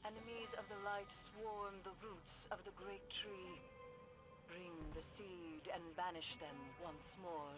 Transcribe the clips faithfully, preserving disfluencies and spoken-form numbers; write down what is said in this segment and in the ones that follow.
Enemies of the light swarm the roots of the great tree. Bring the seed and banish them once more.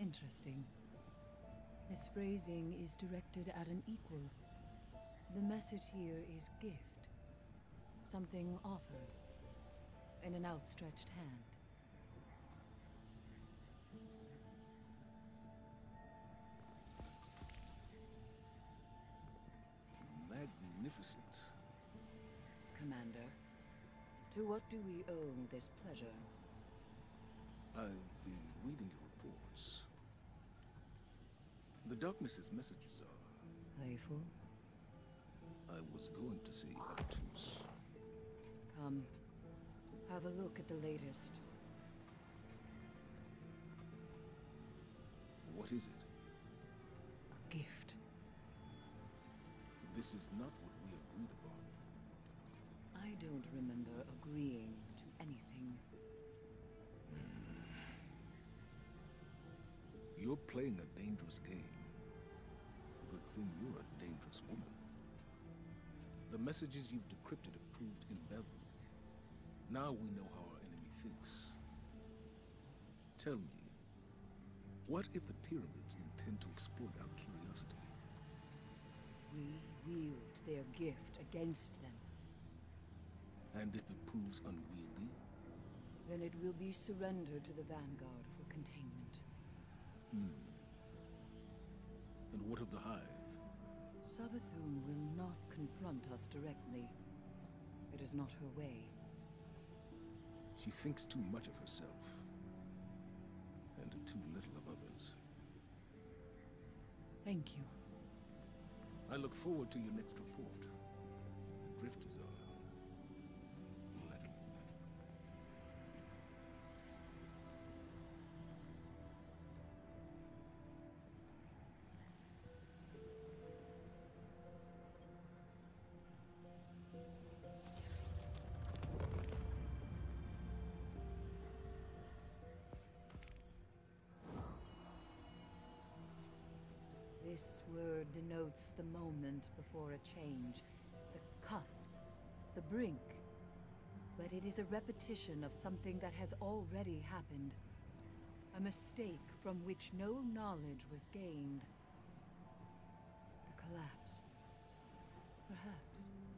Interesting. This phrasing is directed at an equal. The message here is gift. Something offered. In an outstretched hand. Magnificent. Commander, to what do we owe this pleasure? I've been reading your reports. The Darkness's messages are... Playful? I was going to say obtuse. Come, have a look at the latest. What is it? A gift. This is not what we agreed upon. I don't remember agreeing to anything. You're playing a dangerous game. Good thing you're a dangerous woman. The messages you've decrypted have proved invaluable. Now we know how our enemy thinks. Tell me, what if the pyramids intend to exploit our curiosity? We wield their gift against them. And if it proves unwieldy? Then it will be surrendered to the Vanguard for containment. Hmm. And what of the Hive? Savathun will not confront us directly. It is not her way. She thinks too much of herself. And too little of others. Thank you. I look forward to your next report. The drifters are... lacking. This word denotes the moment before a change, the cusp, the brink. But it is a repetition of something that has already happened. A mistake from which no knowledge was gained. The collapse. Perhaps.